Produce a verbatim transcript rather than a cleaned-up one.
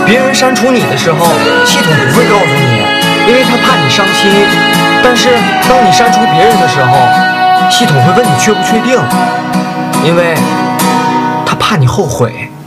别人删除你的时候，系统不会告诉你，因为他怕你伤心。但是当你删除别人的时候，系统会问你确不确定，因为他怕你后悔。